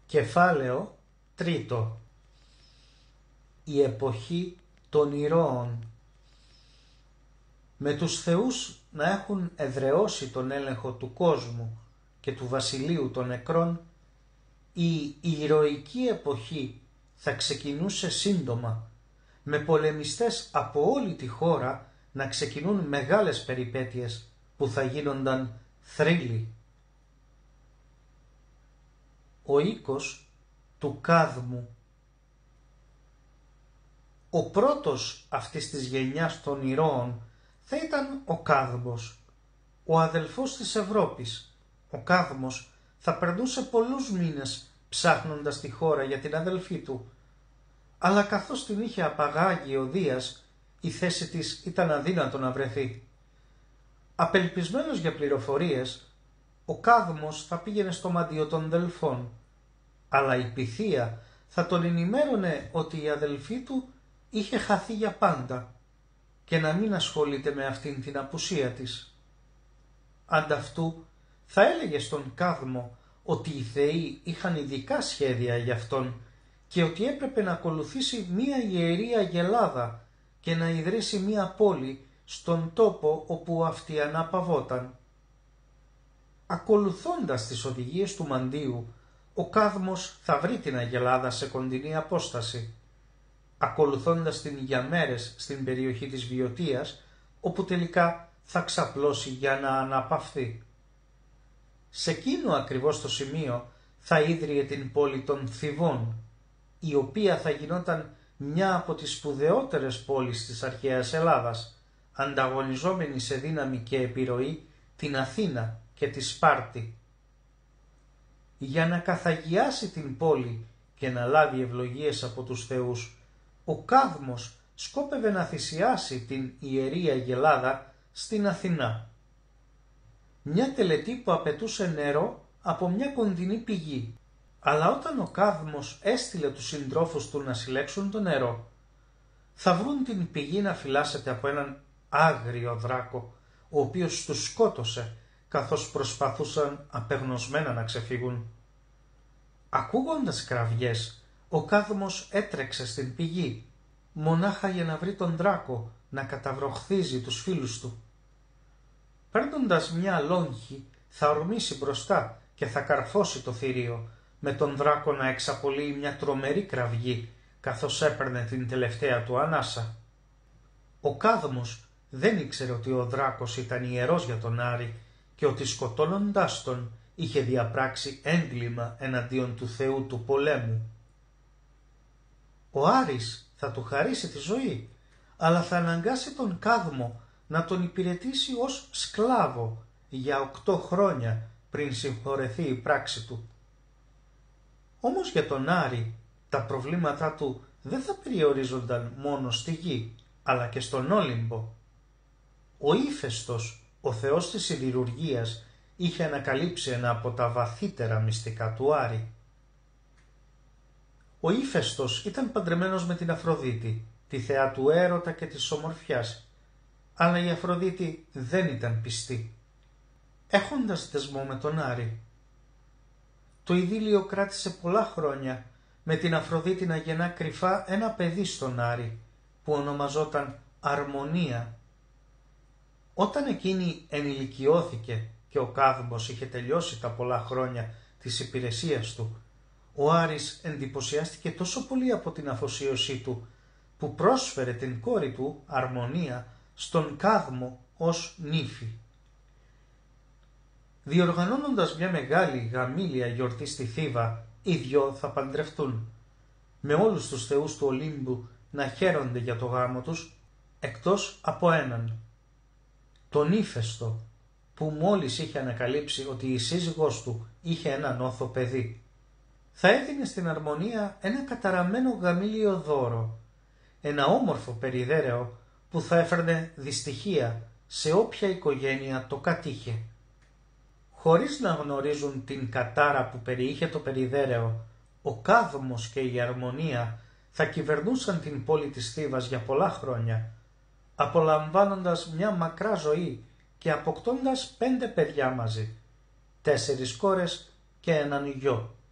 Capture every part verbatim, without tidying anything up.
Κεφάλαιο τρίτο. Η εποχή των ηρώων. Με τους θεούς να έχουν εδραιώσει τον έλεγχο του κόσμου και του βασιλείου των νεκρών, η ηρωική εποχή θα ξεκινούσε σύντομα, με πολεμιστές από όλη τη χώρα να ξεκινούν μεγάλες περιπέτειες που θα γίνονταν θρύλοι. Ο οίκος του Κάδμου. Ο πρώτος αυτής της γενιάς των ηρώων θα ήταν ο Κάδμος, ο αδελφός της Ευρώπης. Ο Κάδμος θα περνούσε πολλούς μήνες ψάχνοντας τη χώρα για την αδελφή του, αλλά καθώς την είχε απαγάγει ο Δίας, η θέση της ήταν αδύνατο να βρεθεί. Απελπισμένος για πληροφορίες, ο Κάδμος θα πήγαινε στο μαντίο των Δελφών, αλλά η Πυθία θα τον ενημέρωνε ότι η αδελφή του είχε χαθεί για πάντα και να μην ασχολείται με αυτήν την απουσία της. Ανταυτού θα έλεγε στον Κάδμο ότι οι θεοί είχαν ειδικά σχέδια για αυτόν και ότι έπρεπε να ακολουθήσει μία ιερή αγελάδα και να ιδρύσει μία πόλη στον τόπο όπου αυτή αναπαυόταν. Ακολουθώντας τις οδηγίες του μαντίου, ο Κάδμος θα βρει την αγελάδα σε κοντινή απόσταση, ακολουθώντας την για μέρες στην περιοχή της Βιωτίας, όπου τελικά θα ξαπλώσει για να αναπαυθεί. Σε εκείνο ακριβώς το σημείο θα ίδρυε την πόλη των Θηβών, η οποία θα γινόταν μια από τις σπουδαιότερες πόλεις της αρχαίας Ελλάδας, ανταγωνιζόμενη σε δύναμη και επιρροή την Αθήνα και τη Σπάρτη. Για να καθαγιάσει την πόλη και να λάβει ευλογίες από τους θεούς, ο Κάδμος σκόπευε να θυσιάσει την ιερή αγελάδα στην Αθηνά. Μια τελετή που απαιτούσε νερό από μια κοντινή πηγή, αλλά όταν ο Κάδμος έστειλε τους συντρόφους του να συλλέξουν το νερό, θα βρουν την πηγή να φυλάσσεται από έναν άγριο δράκο, ο οποίος τους σκότωσε καθώς προσπαθούσαν απεγνωσμένα να ξεφύγουν. Ακούγοντας κραυγές, ο Κάδμος έτρεξε στην πηγή, μονάχα για να βρει τον δράκο να καταβροχθίζει τους φίλους του. Παίρνοντας μια λόγχη, θα ορμήσει μπροστά και θα καρφώσει το θηρίο, με τον δράκο να εξαπολύει μια τρομερή κραυγή, καθώς έπαιρνε την τελευταία του ανάσα. Ο Κάδμος δεν ήξερε ότι ο δράκος ήταν ιερός για τον Άρη και ότι σκοτώνοντάς τον είχε διαπράξει έγκλημα εναντίον του Θεού του πολέμου. Ο Άρης θα του χαρίσει τη ζωή, αλλά θα αναγκάσει τον Κάδμο να τον υπηρετήσει ως σκλάβο για οκτώ χρόνια πριν συγχωρεθεί η πράξη του. Όμως για τον Άρη τα προβλήματά του δεν θα περιορίζονταν μόνο στη γη, αλλά και στον Όλυμπο. Ο Ήφαιστος, ο θεός της σιδηρουργίας, είχε ανακαλύψει ένα από τα βαθύτερα μυστικά του Άρη. Ο Ήφαιστος ήταν παντρεμένος με την Αφροδίτη, τη θεά του έρωτα και της ομορφιάς, αλλά η Αφροδίτη δεν ήταν πιστή, έχοντας δεσμό με τον Άρη. Το ειδήλιο κράτησε πολλά χρόνια, με την Αφροδίτη να γεννά κρυφά ένα παιδί στον Άρη, που ονομαζόταν Αρμονία. Όταν εκείνη ενηλικιώθηκε και ο Κάδμος είχε τελειώσει τα πολλά χρόνια της υπηρεσίας του, ο Άρης εντυπωσιάστηκε τόσο πολύ από την αφοσίωσή του, που πρόσφερε την κόρη του, Αρμονία, στον Κάδμο ως νύφη. Διοργανώνοντας μια μεγάλη γαμήλια γιορτή στη Θήβα, οι δυο θα παντρευτούν, με όλους τους θεούς του Ολύμπου να χαίρονται για το γάμο τους, εκτός από έναν, τον Ήφαιστο, που μόλις είχε ανακαλύψει ότι η σύζυγός του είχε ένα νόθο παιδί. Θα έδινε στην Αρμονία ένα καταραμένο γαμήλιο δώρο, ένα όμορφο περιδέρεο που θα έφερνε δυστυχία σε όποια οικογένεια το κατήχε. Χωρίς να γνωρίζουν την κατάρα που περιείχε το περιδέρεο, ο Κάδμος και η Αρμονία θα κυβερνούσαν την πόλη της Θήβας για πολλά χρόνια, απολαμβάνοντας μια μακρά ζωή και αποκτώντας πέντε παιδιά μαζί, τέσσερις κόρες και έναν γιο,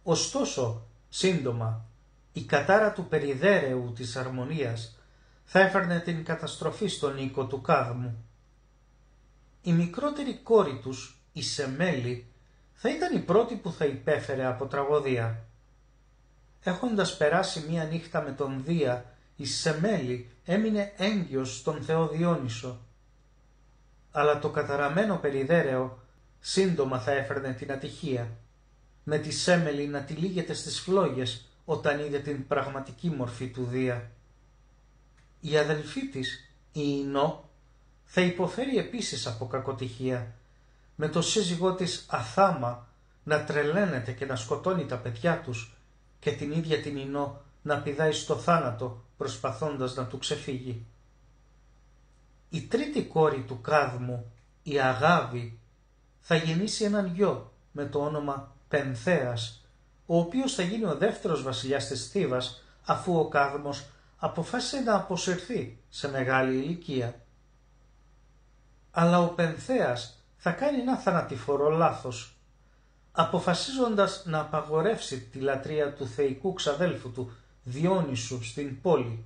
Ωστόσο, σύντομα, η κατάρα του περιδέρεου της Αρμονίας θα έφερνε την καταστροφή στον οίκο του Κάδμου. Η μικρότερη κόρη τους, η Σεμέλη, θα ήταν η πρώτη που θα υπέφερε από τραγωδία. Έχοντας περάσει μία νύχτα με τον Δία, η Σεμέλη έμεινε έγκυος στον Θεό Διόνυσο. Αλλά το καταραμένο περιδέρεο σύντομα θα έφερνε την ατυχία, με τη Σέμελη να τυλίγεται στις φλόγες όταν είδε την πραγματική μορφή του Δία. Η αδελφή της, η Ινώ, θα υποφέρει επίσης από κακοτυχία, με το σύζυγό της Αθάμα να τρελαίνεται και να σκοτώνει τα παιδιά τους και την ίδια την Ινώ να πηδάει στο θάνατο προσπαθώντας να του ξεφύγει. Η τρίτη κόρη του Κάδμου, η Αγάβη, θα γεννήσει έναν γιο με το όνομα Πενθέας, ο οποίος θα γίνει ο δεύτερος βασιλιάς της Θήβας, αφού ο Κάδμος αποφάσισε να αποσυρθεί σε μεγάλη ηλικία. Αλλά ο Πενθέας θα κάνει ένα θανατηφόρο λάθος, αποφασίζοντας να απαγορεύσει τη λατρεία του θεϊκού ξαδέλφου του Διόνυσου στην πόλη.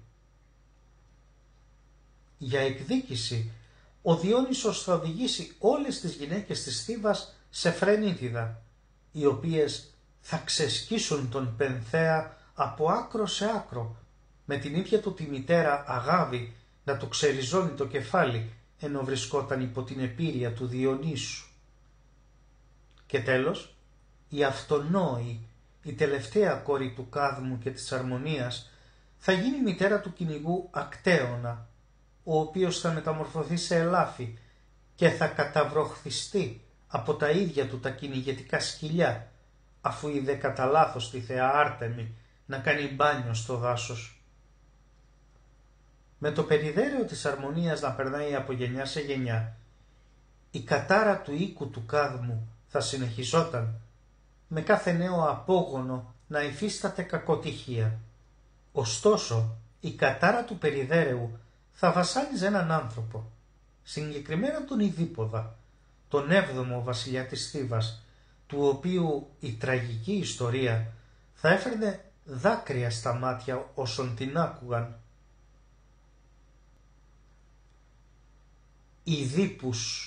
Για εκδίκηση, ο Διόνυσος θα οδηγήσει όλες τις γυναίκες της Θήβας σε φρενίτιδα, οι οποίες θα ξεσκίσουν τον Πενθέα από άκρο σε άκρο, με την ίδια του τη μητέρα Αγάβη να του ξεριζώνει το κεφάλι, ενώ βρισκόταν υπό την επίρρεια του Διονύσου. Και τέλος, η Αυτονόη, η τελευταία κόρη του Κάδμου και της Αρμονίας, θα γίνει μητέρα του κυνηγού Ακτέωνα, ο οποίος θα μεταμορφωθεί σε ελάφι και θα καταβροχθιστεί από τα ίδια του τα κυνηγετικά σκυλιά, αφού είδε κατά λάθος τη θεά Άρτεμη να κάνει μπάνιο στο δάσος. Με το περιδέρεο της Αρμονίας να περνάει από γενιά σε γενιά, η κατάρα του οίκου του Κάδμου θα συνεχιζόταν, με κάθε νέο απόγονο να υφίσταται κακοτυχία. Ωστόσο, η κατάρα του περιδέρεου θα βασάνιζε έναν άνθρωπο, συγκεκριμένα τον Ιδίποδα, τον έβδομο βασιλιά της Θήβας, του οποίου η τραγική ιστορία θα έφερνε δάκρυα στα μάτια όσων την άκουγαν. Ιδίπους.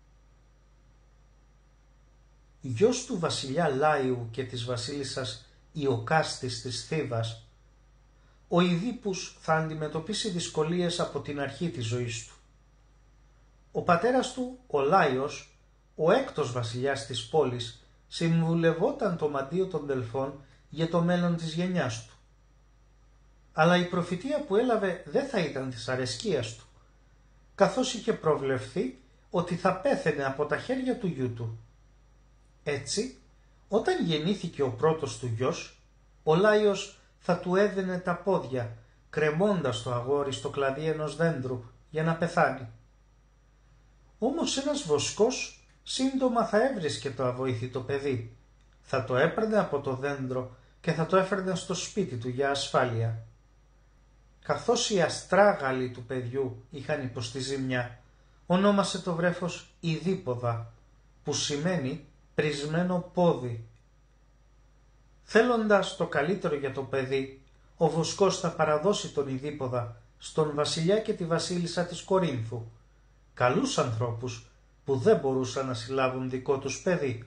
Γιος του βασιλιά Λάιου και της βασίλισσας Ιωκάστης της Θήβας, ο Ιδίπους θα αντιμετωπίσει δυσκολίες από την αρχή της ζωής του. Ο πατέρας του, ο Λάιος, ο έκτος βασιλιάς της πόλης, συμβουλευόταν το μαντίο των Δελφών για το μέλλον της γενιάς του. Αλλά η προφητεία που έλαβε δεν θα ήταν της αρεσκίας του, καθώς είχε προβλεφθεί ότι θα πέθαινε από τα χέρια του γιού του. Έτσι, όταν γεννήθηκε ο πρώτος του γιος, ο Λάιος θα του έδαινε τα πόδια, κρεμώντας το αγόρι στο κλαδί ενός δέντρου για να πεθάνει. Όμως ένας βοσκός σύντομα θα έβρισκε το αβοήθητο παιδί, θα το έπαιρνε από το δέντρο και θα το έφερνε στο σπίτι του για ασφάλεια. Καθώς οι αστράγαλοι του παιδιού είχαν υποστεί ζημιά, ονόμασε το βρέφος Ιδίποδα, που σημαίνει πρισμένο πόδι. Θέλοντας το καλύτερο για το παιδί, ο βοσκός θα παραδώσει τον Ιδίποδα στον βασιλιά και τη βασίλισσα της Κορίνθου, καλούς ανθρώπους που δεν μπορούσαν να συλλάβουν δικό τους παιδί.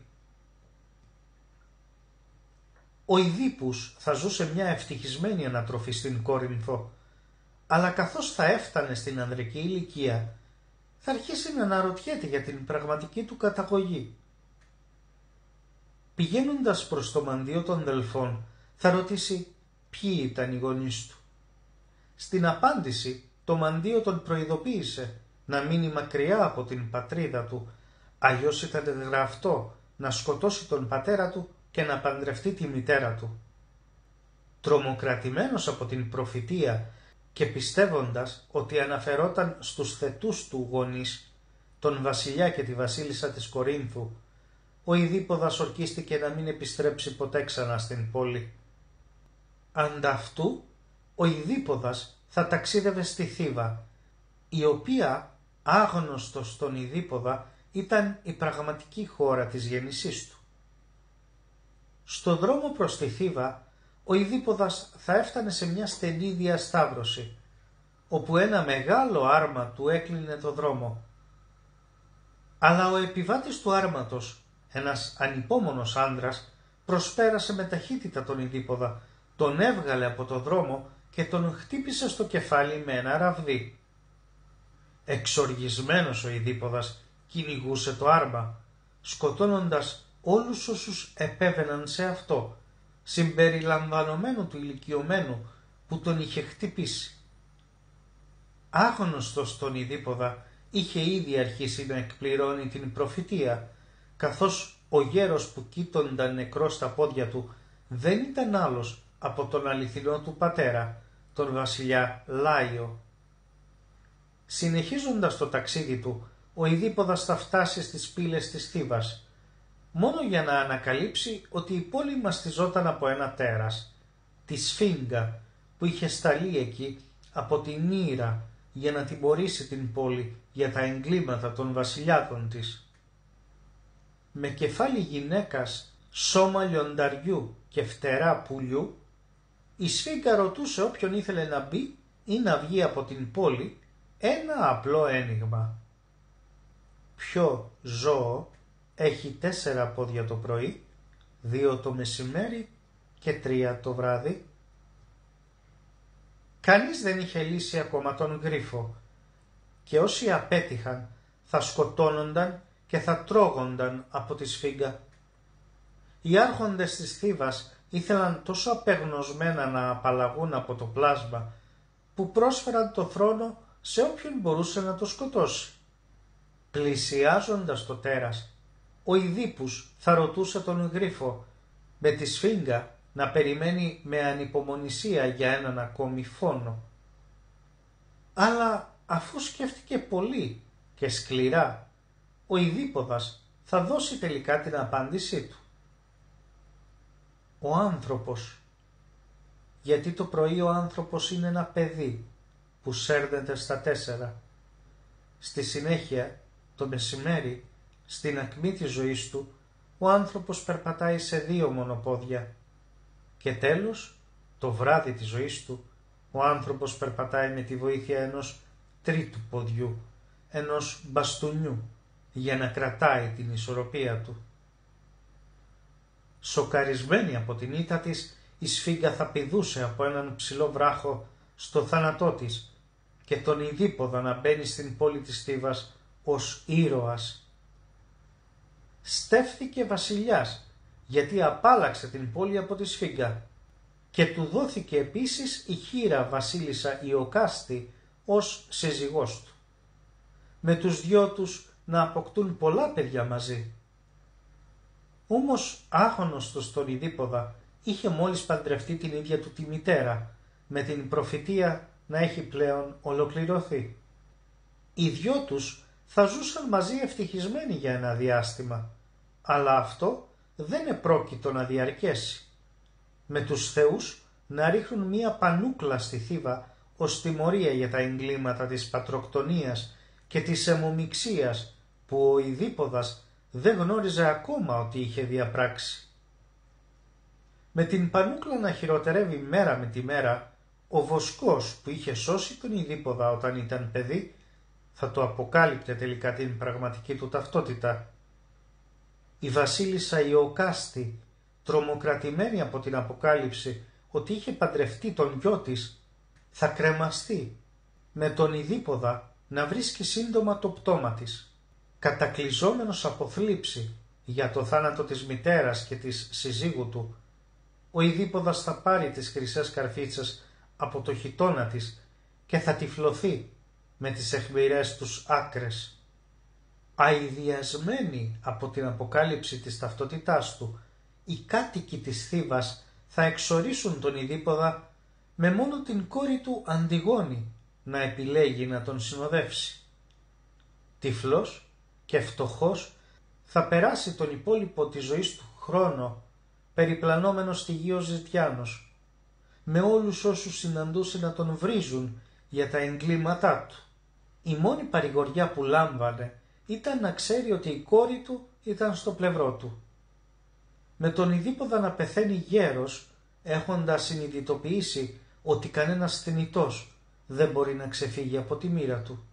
Ο Ιδίπους θα ζούσε μια ευτυχισμένη ανατροφή στην Κόρινθο, αλλά καθώς θα έφτανε στην ανδρική ηλικία, θα αρχίσει να αναρωτιέται για την πραγματική του καταγωγή. Πηγαίνοντας προς το μαντίο των Δελφών, θα ρωτήσει ποιοι ήταν οι γονείς του. Στην απάντηση, το μαντίο τον προειδοποίησε να μείνει μακριά από την πατρίδα του, αλλιώς ήταν γραφτό να σκοτώσει τον πατέρα του και να παντρευτεί τη μητέρα του. Τρομοκρατημένος από την προφητεία και πιστεύοντας ότι αναφερόταν στους θετούς του γονείς, τον βασιλιά και τη βασίλισσα της Κορίνθου, ο Ιδίποδας ορκίστηκε να μην επιστρέψει ποτέ ξανά στην πόλη. Ανταυτού, ο Ιδίποδας θα ταξίδευε στη Θήβα, η οποία, άγνωστος στον Ιδίποδα, ήταν η πραγματική χώρα της γέννησής του. Στο δρόμο προς τη Θήβα, ο Ιδίπποδας θα έφτανε σε μια στενή διασταύρωση, όπου ένα μεγάλο άρμα του έκλεινε το δρόμο. Αλλά ο επιβάτης του άρματος, ένας ανυπόμονος άνδρας, προσπέρασε με ταχύτητα τον Ιδίπποδα, τον έβγαλε από το δρόμο και τον χτύπησε στο κεφάλι με ένα ραβδί. Εξοργισμένος ο Ιδίπποδας κυνηγούσε το άρμα, σκοτώνοντας όλους όσους επέβαιναν σε αυτό, συμπεριλαμβανομένου του ηλικιωμένου που τον είχε χτυπήσει. Άγνωστος τον Ιδίπποδα είχε ήδη αρχίσει να εκπληρώνει την προφητεία, καθώς ο γέρος που κοίτονταν νεκρός στα πόδια του δεν ήταν άλλος από τον αληθινό του πατέρα, τον βασιλιά Λάιο. Συνεχίζοντας το ταξίδι του, ο Ιδίπποδας θα φτάσει στις πύλες της Θήβας, μόνο για να ανακαλύψει ότι η πόλη μαστιζόταν από ένα τέρας, τη Σφίγγα, που είχε σταλεί εκεί από την Ήρα για να τιμωρήσει την πόλη για τα εγκλήματα των βασιλιάδων της. Με κεφάλι γυναίκας, σώμα λιονταριού και φτερά πουλιού, η Σφίγγα ρωτούσε όποιον ήθελε να μπει ή να βγει από την πόλη ένα απλό ένιγμα. Ποιο ζώο έχει τέσσερα πόδια το πρωί, δύο το μεσημέρι και τρία το βράδυ? Κανείς δεν είχε λύσει ακόμα τον γρίφο και όσοι απέτυχαν θα σκοτώνονταν και θα τρώγονταν από τη Σφίγγα. Οι άρχοντες της Θήβας ήθελαν τόσο απεγνωσμένα να απαλλαγούν από το πλάσμα που πρόσφεραν το θρόνο σε όποιον μπορούσε να το σκοτώσει. Πλησιάζοντας το τέρας, ο Ιδίππους θα ρωτούσε τον γρίφο με τη Σφίγγα να περιμένει με ανυπομονησία για έναν ακόμη φόνο. Αλλά αφού σκέφτηκε πολύ και σκληρά, ο Ιδίπποδας θα δώσει τελικά την απάντησή του. Ο άνθρωπος. Γιατί το πρωί ο άνθρωπος είναι ένα παιδί που σέρνεται στα τέσσερα. Στη συνέχεια, το μεσημέρι, στην ακμή της ζωής του, ο άνθρωπος περπατάει σε δύο μονοπόδια. Και τέλος, το βράδυ της ζωής του, ο άνθρωπος περπατάει με τη βοήθεια ενός τρίτου ποδιού, ενός μπαστούνιου, για να κρατάει την ισορροπία του. Σοκαρισμένη από την ήττα της, η Σφίγγα θα πηδούσε από έναν ψηλό βράχο στο θάνατό της και τον Ιδίπποδα να μπαίνει στην πόλη της Θήβας ως ήρωας. Στέφθηκε βασιλιάς γιατί απάλαξε την πόλη από τη Σφίγγα και του δόθηκε επίσης η χήρα βασίλισσα Ιωκάστη ως σύζυγός του, με τους δυο τους να αποκτούν πολλά παιδιά μαζί. Όμως άγνωστος τον Ιδίπποδα είχε μόλις παντρευτεί την ίδια του τη μητέρα, με την προφητεία να έχει πλέον ολοκληρωθεί. Οι δυο τους θα ζούσαν μαζί ευτυχισμένοι για ένα διάστημα, αλλά αυτό δεν επρόκειτο να διαρκέσει. Με τους θεούς να ρίχνουν μία πανούκλα στη Θήβα ως τιμωρία για τα εγκλήματα της πατροκτονίας και της αιμομιξίας που ο Ιδίπποδας δεν γνώριζε ακόμα ότι είχε διαπράξει. Με την πανούκλα να χειροτερεύει μέρα με τη μέρα, ο βοσκός που είχε σώσει τον Ιδίπποδα όταν ήταν παιδί θα το αποκάλυπτε τελικά την πραγματική του ταυτότητα. Η βασίλισσα Ιωκάστη, τρομοκρατημένη από την αποκάλυψη ότι είχε παντρευτεί τον γιο της, θα κρεμαστεί, με τον Ιδίπποδα να βρίσκει σύντομα το πτώμα της. Κατακλυζόμενος από θλίψη για το θάνατο της μητέρας και της συζύγου του, ο Ιδίπποδας θα πάρει τις χρυσές καρφίτσες από το χιτώνα της και θα τυφλωθεί με τις αιχμηρές τους άκρες. Αηδιασμένοι από την αποκάλυψη της ταυτότητάς του, οι κάτοικοι της Θήβας θα εξορίσουν τον Ιδίπποδα με μόνο την κόρη του Αντιγόνη να επιλέγει να τον συνοδεύσει. Τυφλός και φτωχός θα περάσει τον υπόλοιπο της ζωής του χρόνο περιπλανόμενος στη γη ως ζητιάνος, με όλους όσους συναντούσε να τον βρίζουν για τα εγκλήματά του. Η μόνη παρηγοριά που λάμβανε ήταν να ξέρει ότι η κόρη του ήταν στο πλευρό του. με τον Ιδίποδα να πεθαίνει γέρος, έχοντας συνειδητοποιήσει ότι κανένας θνητός δεν μπορεί να ξεφύγει από τη μοίρα του.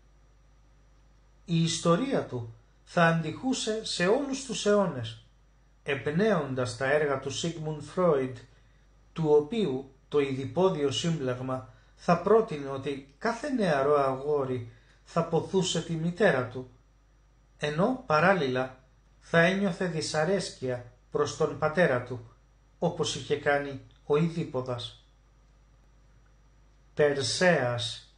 Η ιστορία του θα αντιχούσε σε όλους τους αιώνες, εμπνέοντας τα έργα του Σίγμουντ Φρόιντ, του οποίου το Ιδιπόδιο σύμπλεγμα θα πρότεινε ότι κάθε νεαρό αγόρι θα ποθούσε τη μητέρα του, ενώ παράλληλα θα ένιωθε δυσαρέσκεια προς τον πατέρα του, όπως είχε κάνει ο Ιδίποδας. Περσέας.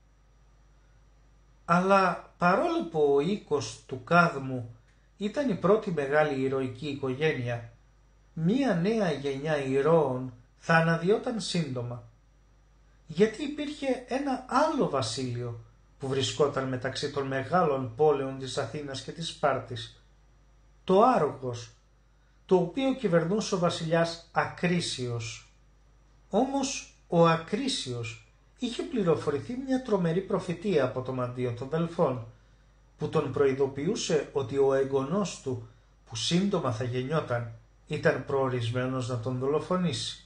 Αλλά παρόλο που ο οίκος του Κάδμου ήταν η πρώτη μεγάλη ηρωική οικογένεια, μία νέα γενιά ηρώων θα αναδυόταν σύντομα, γιατί υπήρχε ένα άλλο βασίλειο που βρισκόταν μεταξύ των μεγάλων πόλεων της Αθήνας και της Σπάρτης, το Άργος, το οποίο κυβερνούσε ο βασιλιάς Ακρίσιος. Όμως ο Ακρίσιος είχε πληροφορηθεί μια τρομερή προφητεία από το μαντίο των Δελφών, που τον προειδοποιούσε ότι ο εγγονός του, που σύντομα θα γεννιόταν, ήταν προορισμένος να τον δολοφονήσει.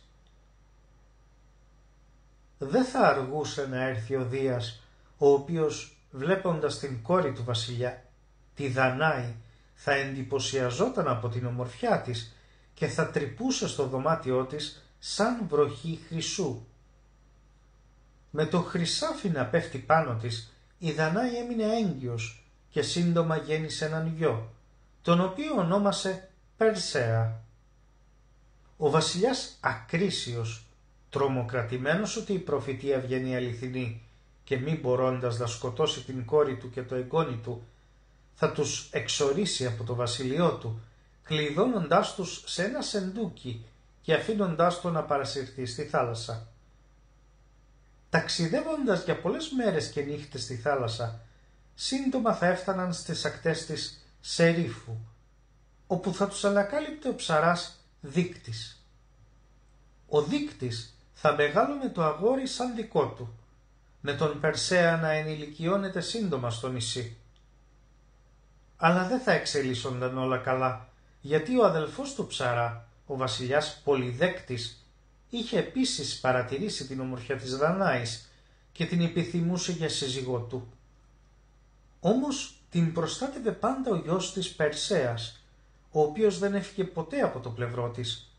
Δεν θα αργούσε να έρθει ο Δίας, ο οποίος, βλέποντας την κόρη του βασιλιά, τη Δανάη, θα εντυπωσιαζόταν από την ομορφιά της και θα τρυπούσε στο δωμάτιό της σαν βροχή χρυσού. Με το χρυσάφι να πέφτει πάνω της, η Δανάη έμεινε έγκυος και σύντομα γέννησε έναν γιο, τον οποίο ονόμασε Περσέα. Ο βασιλιάς Ακρίσιος, τρομοκρατημένος ότι η προφητεία βγαίνει αληθινή και μη μπορώντας να σκοτώσει την κόρη του και το εγγόνι του, θα τους εξορίσει από το βασιλειό του, κλειδώνοντάς τους σε ένα σεντούκι και αφήνοντάς το να παρασυρθεί στη θάλασσα. Ταξιδεύοντας για πολλές μέρες και νύχτες στη θάλασσα, σύντομα θα έφταναν στις ακτές της Σερίφου, όπου θα τους ανακάλυπτε ο ψαράς Δείκτης. Ο Δείκτης θα μεγάλωνε το αγόρι σαν δικό του, με τον Περσέα να ενηλικιώνεται σύντομα στο νησί. Αλλά δεν θα εξελίσσονταν όλα καλά, γιατί ο αδελφός του ψαρά, ο βασιλιάς Πολυδέκτης, είχε επίσης παρατηρήσει την ομορφιά της Δανάης και την επιθυμούσε για σύζυγό του. Όμως την προστάτευε πάντα ο γιος της Περσέας, ο οποίος δεν έφυγε ποτέ από το πλευρό της.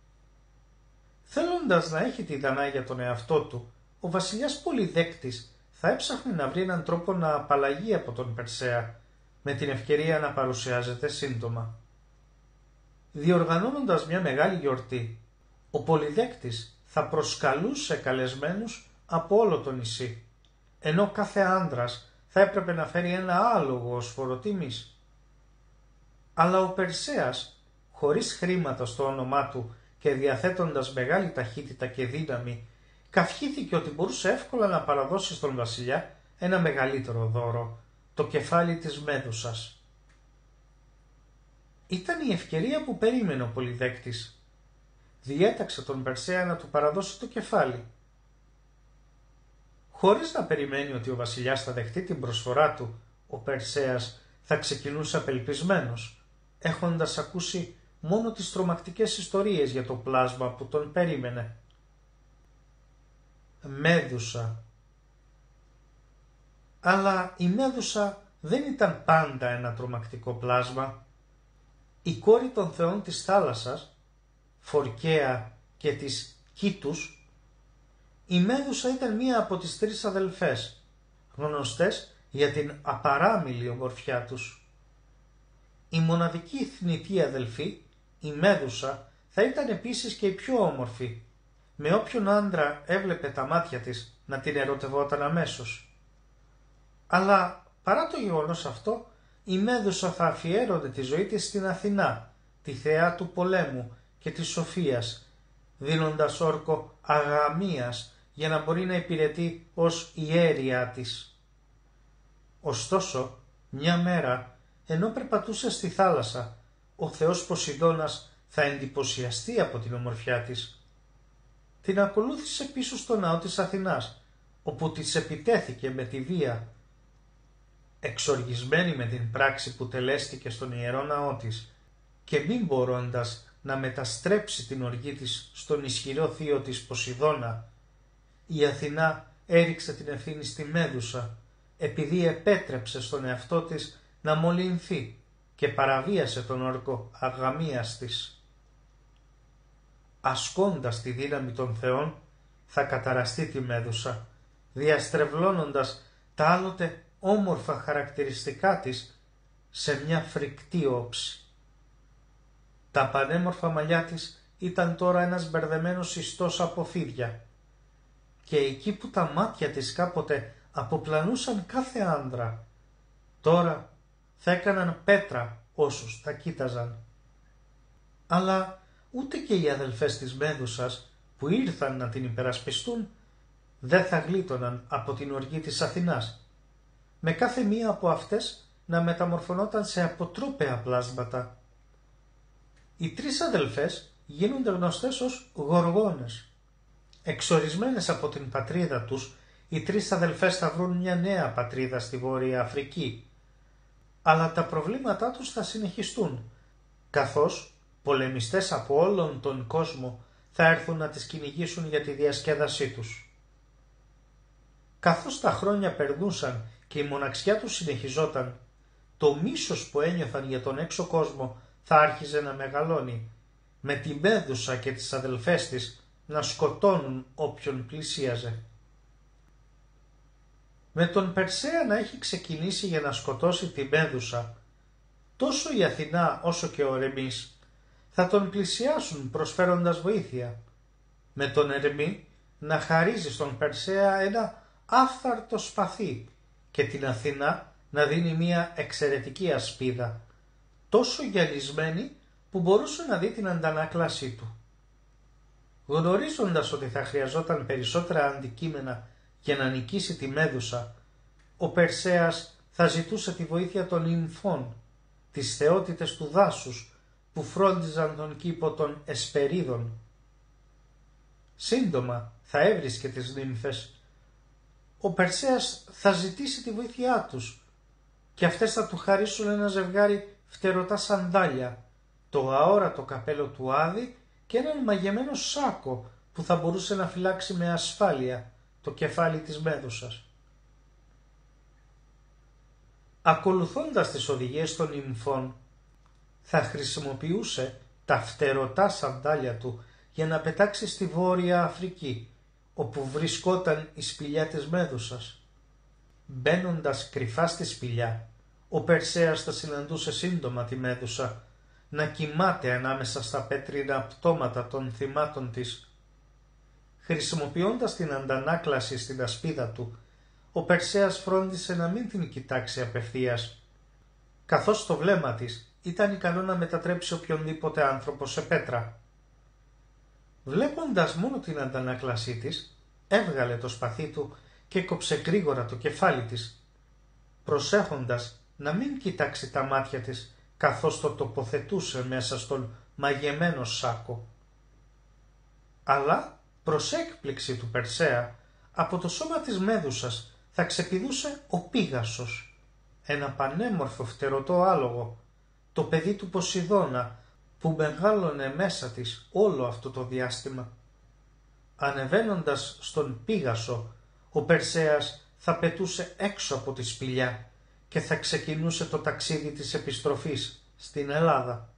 Θέλοντας να έχει τη Δανάη για τον εαυτό του, ο βασιλιάς Πολυδέκτης θα έψαχνε να βρει έναν τρόπο να απαλλαγεί από τον Περσέα, με την ευκαιρία να παρουσιάζεται σύντομα. Διοργανώνοντας μια μεγάλη γιορτή, ο Πολυδέκτης θα προσκαλούσε καλεσμένους από όλο το νησί, ενώ κάθε άνδρας θα έπρεπε να φέρει ένα άλογο ως φοροτίμης. Αλλά ο Περσέας, χωρίς χρήματα στο όνομά του και διαθέτοντας μεγάλη ταχύτητα και δύναμη, καυχήθηκε ότι μπορούσε εύκολα να παραδώσει στον βασιλιά ένα μεγαλύτερο δώρο, το κεφάλι της Μέδουσας. Ήταν η ευκαιρία που περίμενε ο Πολυδέκτης. Διέταξε τον Περσέα να του παραδώσει το κεφάλι. Χωρίς να περιμένει ότι ο βασιλιάς θα δεχτεί την προσφορά του, ο Περσέας θα ξεκινούσε απελπισμένος, έχοντας ακούσει μόνο τις τρομακτικές ιστορίες για το πλάσμα που τον περίμενε. Μέδουσα. Αλλά η Μέδουσα δεν ήταν πάντα ένα τρομακτικό πλάσμα. Η κόρη των θεών της θάλασσας, Φορκαία και της Κήτους, η Μέδουσα ήταν μία από τις τρεις αδελφές, γνωστές για την απαράμιλη ομορφιά τους. Η μοναδική θνητή αδελφή, η Μέδουσα, θα ήταν επίσης και η πιο όμορφη, με όποιον άντρα έβλεπε τα μάτια της να την ερωτευόταν αμέσως. Αλλά παρά το γεγονός αυτό, η Μέδουσα θα αφιέρωνε τη ζωή της στην Αθηνά, τη θεά του πολέμου και της σοφίας, δίνοντας όρκο αγαμίας για να μπορεί να υπηρετεί ως ιέρια της. Ωστόσο, μια μέρα, ενώ περπατούσε στη θάλασσα, ο θεός Ποσειδώνας θα εντυπωσιαστεί από την ομορφιά της. Την ακολούθησε πίσω στο ναό της Αθηνάς, όπου της επιτέθηκε με τη βία. Εξοργισμένη με την πράξη που τελέστηκε στον ιερό ναό της και μην μπορώντας να μεταστρέψει την οργή της στον ισχυρό θείο της Ποσειδώνα, η Αθηνά έριξε την ευθύνη στη Μέδουσα, επειδή επέτρεψε στον εαυτό της να μολυνθεί και παραβίασε τον όρκο αγαμίας της. Ασκώντας τη δύναμη των θεών, θα καταραστεί τη Μέδουσα, διαστρεβλώνοντας τα άλλοτε όμορφα χαρακτηριστικά της σε μια φρικτή όψη. Τα πανέμορφα μαλλιά της ήταν τώρα ένας μπερδεμένος ιστός από φίδια, και εκεί που τα μάτια της κάποτε αποπλανούσαν κάθε άντρα, τώρα θα έκαναν πέτρα όσους τα κοίταζαν. Αλλά ούτε και οι αδελφές της Μέδουσας που ήρθαν να την υπερασπιστούν δεν θα γλίτωναν από την οργή της Αθηνάς, με κάθε μία από αυτές να μεταμορφωνόταν σε αποτρόπαια πλάσματα. Οι τρεις αδελφές γίνονται γνωστές ως γοργόνες. Εξορισμένες από την πατρίδα τους, οι τρεις αδελφές θα βρουν μια νέα πατρίδα στη Βόρεια Αφρική, αλλά τα προβλήματά τους θα συνεχιστούν, καθώς πολεμιστές από όλον τον κόσμο θα έρθουν να τις κυνηγήσουν για τη διασκέδασή τους. Καθώς τα χρόνια περνούσαν και η μοναξιά τους συνεχιζόταν, το μίσος που ένιωθαν για τον έξω κόσμο θα άρχιζε να μεγαλώνει, με τη Μέδουσα και τις αδελφές της να σκοτώνουν όποιον πλησίαζε. Με τον Περσέα να έχει ξεκινήσει για να σκοτώσει τη Μέδουσα, τόσο η Αθηνά όσο και ο Ερεμής θα τον πλησιάσουν προσφέροντας βοήθεια, με τον Ερμή να χαρίζει στον Περσέα ένα άφθαρτο σπαθί και την Αθηνά να δίνει μια εξαιρετική ασπίδα, τόσο γυαλισμένη που μπορούσε να δει την αντανάκλασή του. Γνωρίζοντας ότι θα χρειαζόταν περισσότερα αντικείμενα για να νικήσει τη Μέδουσα, ο Περσέας θα ζητούσε τη βοήθεια των νυμφών, τις θεότητες του δάσους που φρόντιζαν τον κήπο των Εσπερίδων. Σύντομα θα έβρισκε τις νύμφες. Ο Περσέας θα ζητήσει τη βοήθειά τους και αυτές θα του χαρίσουν ένα ζευγάρι φτερωτά σανδάλια, το αόρατο καπέλο του Άδη και έναν μαγεμένο σάκο που θα μπορούσε να φυλάξει με ασφάλεια το κεφάλι της Μέδουσας. Ακολουθώντας τις οδηγίες των νυμφών, θα χρησιμοποιούσε τα φτερωτά σανδάλια του για να πετάξει στη Βόρεια Αφρική, όπου βρισκόταν η σπηλιά της Μέδουσας. Μπαίνοντας κρυφά στη σπηλιά, ο Περσέας θα συναντούσε σύντομα τη Μέδουσα να κοιμάται ανάμεσα στα πέτρινα πτώματα των θυμάτων της. Χρησιμοποιώντας την αντανάκλαση στην ασπίδα του, ο Περσέας φρόντισε να μην την κοιτάξει απευθείας, καθώς το βλέμμα της ήταν ικανό να μετατρέψει οποιονδήποτε άνθρωπο σε πέτρα. Βλέποντας μόνο την αντανάκλασή της, έβγαλε το σπαθί του και κόψε γρήγορα το κεφάλι της, προσέχοντας να μην κοιτάξει τα μάτια της καθώς το τοποθετούσε μέσα στον μαγεμένο σάκο. Αλλά, προς έκπληξη του Περσέα, από το σώμα της Μέδουσας θα ξεπηδούσε ο Πήγασος, ένα πανέμορφο φτερωτό άλογο, το παιδί του Ποσειδώνα που μεγάλωνε μέσα της όλο αυτό το διάστημα. Ανεβαίνοντας στον Πήγασο, ο Περσέας θα πετούσε έξω από τη σπηλιά και θα ξεκινούσε το ταξίδι της επιστροφής στην Ελλάδα.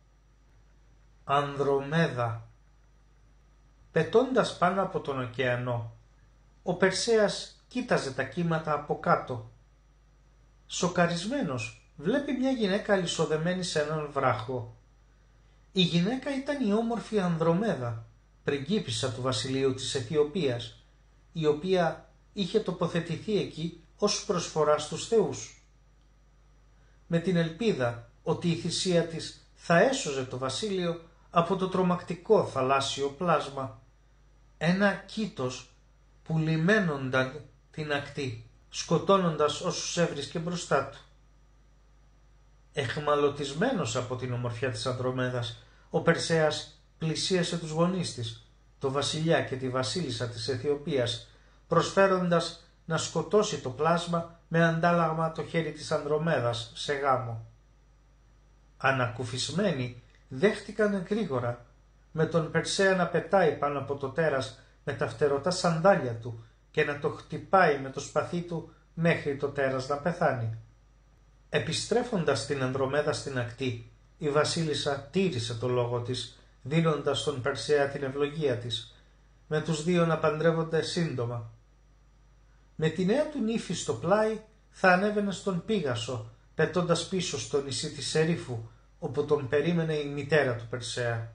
Ανδρομέδα. Πετώντας πάνω από τον ωκεανό, ο Περσέας κοίταζε τα κύματα από κάτω. Σοκαρισμένος βλέπει μια γυναίκα αλυσοδεμένη σε έναν βράχο. Η γυναίκα ήταν η όμορφη Ανδρομέδα, πριγκίπισσα του βασιλείου της Αιθιοπίας, η οποία είχε τοποθετηθεί εκεί ως προσφορά στους θεούς. Με την ελπίδα ότι η θυσία της θα έσωζε το βασίλειο από το τρομακτικό θαλάσσιο πλάσμα, ένα κήτος που λιμένονταν την ακτή, σκοτώνοντας όσους έβρισκε μπροστά του. Εχμαλωτισμένος από την ομορφιά της Ανδρομέδας, ο Περσέας πλησίασε τους γονείς της, το βασιλιά και τη βασίλισσα της Αιθιοπίας, προσφέροντας να σκοτώσει το πλάσμα με αντάλλαγμα το χέρι της Ανδρομέδας σε γάμο. Ανακουφισμένη, δέχτηκαν γρήγορα, με τον Περσέα να πετάει πάνω από το τέρας με τα φτερωτά σαντάλια του και να το χτυπάει με το σπαθί του μέχρι το τέρας να πεθάνει. Επιστρέφοντας στην Ανδρομέδα στην ακτή, η βασίλισσα τήρησε το λόγο της, δίνοντας στον Περσέα την ευλογία της, με τους δύο να παντρεύονται σύντομα. Με τη νέα του νύφη στο πλάι θα ανέβαινε στον Πήγασο, πετώντας πίσω στο νησί της Ερήφου, όπου τον περίμενε η μητέρα του Περσέα.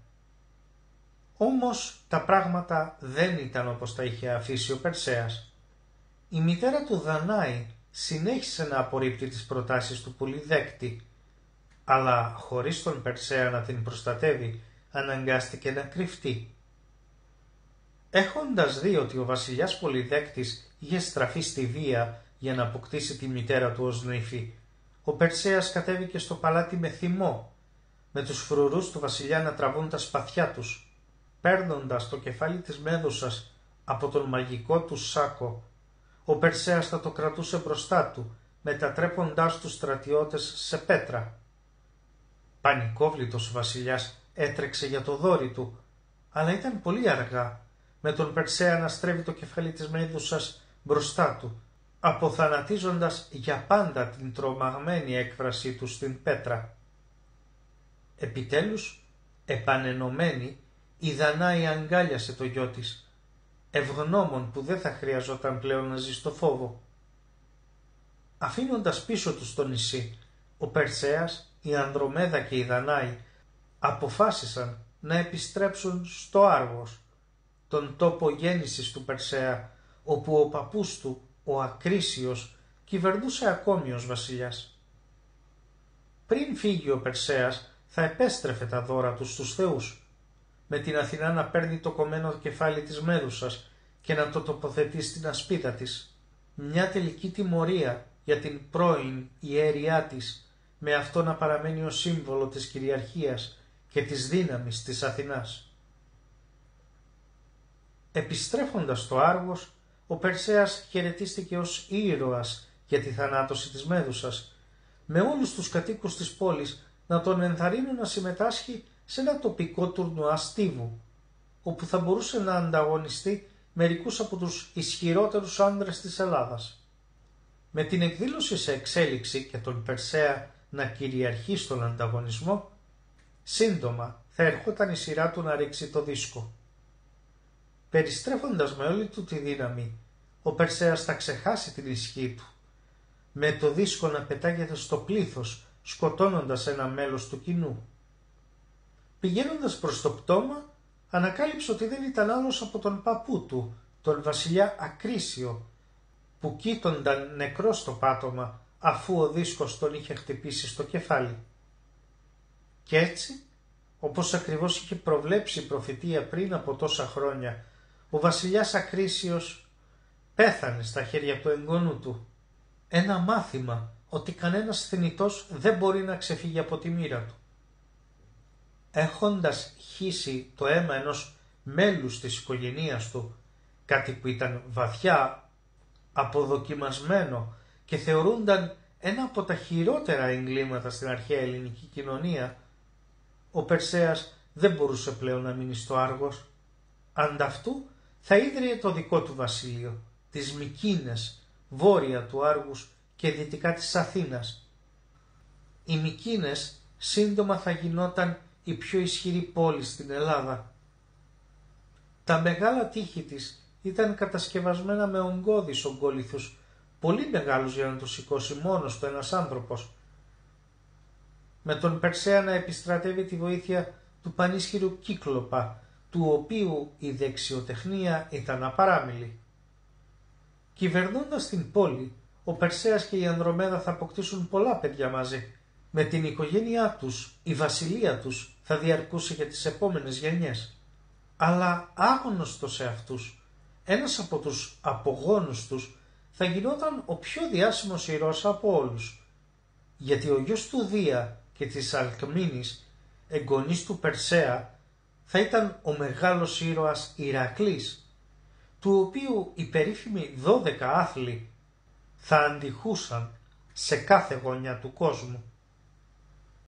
Όμως τα πράγματα δεν ήταν όπως τα είχε αφήσει ο Περσέας. Η μητέρα του Δανάη συνέχισε να απορρίπτει τις προτάσεις του Πολυδέκτη, αλλά χωρίς τον Περσέα να την προστατεύει, αναγκάστηκε να κρυφτεί. Έχοντας δει ότι ο βασιλιάς Πολυδέκτης είχε στραφεί στη βία για να αποκτήσει τη μητέρα του ως νύφη, ο Περσέας κατέβηκε στο παλάτι με θυμό, με τους φρουρούς του βασιλιά να τραβούν τα σπαθιά τους. Παίρνοντας το κεφάλι της Μέδουσας από τον μαγικό του σάκο, ο Περσέας θα το κρατούσε μπροστά του, μετατρέποντάς τους στρατιώτες σε πέτρα. Πανικόβλητος ο βασιλιάς έτρεξε για το δόρι του, αλλά ήταν πολύ αργά, με τον Περσέα να στρέβει το κεφάλι της Μέδουσας μπροστά του, αποθανατίζοντας για πάντα την τρομαγμένη έκφρασή του στην πέτρα. Επιτέλους, επανενωμένη, η Δανάη αγκάλιασε το γιο της, ευγνώμων που δεν θα χρειαζόταν πλέον να ζει στο φόβο. Αφήνοντας πίσω του το νησί, ο Περσέας, η Ανδρομέδα και η Δανάη αποφάσισαν να επιστρέψουν στο Άργος, τον τόπο γέννησης του Περσέα, όπου ο παππούς του, ο Ακρίσιος, κυβερνούσε ακόμη ως βασιλιάς. Πριν φύγει ο Περσέας, θα επέστρεφε τα δώρα του στους θεούς, με την Αθηνά να παίρνει το κομμένο κεφάλι της Μέδουσας και να το τοποθετεί στην ασπίδα της, μια τελική τιμωρία για την πρώην ιέρειά της, με αυτό να παραμένει ως σύμβολο της κυριαρχίας και της δύναμης της Αθηνάς. Επιστρέφοντας στο Άργος, ο Περσέας χαιρετίστηκε ως ήρωας για τη θανάτωση της Μέδουσας, με όλους τους κατοίκους της πόλης να τον ενθαρρύνουν να συμμετάσχει σε ένα τοπικό τουρνουά στίβου, όπου θα μπορούσε να ανταγωνιστεί μερικούς από τους ισχυρότερους άνδρες της Ελλάδας. Με την εκδήλωση σε εξέλιξη και τον Περσέα να κυριαρχεί στον ανταγωνισμό, σύντομα θα ερχόταν η σειρά του να ρίξει το δίσκο. Περιστρέφοντας με όλη του τη δύναμη, ο Περσέας θα ξεχάσει την ισχύ του, με το δίσκο να πετάγεται στο πλήθος, σκοτώνοντας ένα μέλος του κοινού. Πηγαίνοντας προς το πτώμα, ανακάλυψε ότι δεν ήταν άλλος από τον παππού του, τον βασιλιά Ακρίσιο, που κοίτονταν νεκρό στο πάτωμα, αφού ο δίσκος τον είχε χτυπήσει στο κεφάλι. Κι έτσι, όπως ακριβώς είχε προβλέψει η προφητεία πριν από τόσα χρόνια, ο βασιλιάς Ακρίσιος πέθανε στα χέρια του εγγονού του. Ένα μάθημα ότι κανένας θνητός δεν μπορεί να ξεφύγει από τη μοίρα του. Έχοντας χύσει το αίμα ενός μέλους της οικογένειας του, κάτι που ήταν βαθιά αποδοκιμασμένο και θεωρούνταν ένα από τα χειρότερα εγκλήματα στην αρχαία ελληνική κοινωνία, ο Περσέας δεν μπορούσε πλέον να μείνει στο Άργος. Ανταυτού θα ίδρυε το δικό του βασίλειο, τις Μικίνες, βόρεια του Άργους και δυτικά της Αθήνας. Οι Μικίνες σύντομα θα γινόταν η πιο ισχυρή πόλη στην Ελλάδα. Τα μεγάλα τείχη της ήταν κατασκευασμένα με ογκώδεις ογκόλιθους, πολύ μεγάλους για να τους σηκώσει μόνος του ένας άνθρωπος. Με τον Περσέα να επιστρατεύει τη βοήθεια του πανίσχυρου Κύκλοπα, του οποίου η δεξιοτεχνία ήταν απαράμιλη. Κυβερνώντας την πόλη, ο Περσέας και η Ανδρομέδα θα αποκτήσουν πολλά παιδιά μαζί. Με την οικογένειά τους, η βασιλεία τους θα διαρκούσε για τις επόμενες γενιές. Αλλά άγνωστος σε αυτούς, ένας από τους απογόνους τους θα γινόταν ο πιο διάσημος ηρώας από όλους, γιατί ο γιος του Δία και της Αλκμήνης, εγγονής του Περσέα, θα ήταν ο μεγάλος ήρωας Ηρακλής, του οποίου οι περίφημοι δώδεκα άθλοι θα αντιχούσαν σε κάθε γωνιά του κόσμου.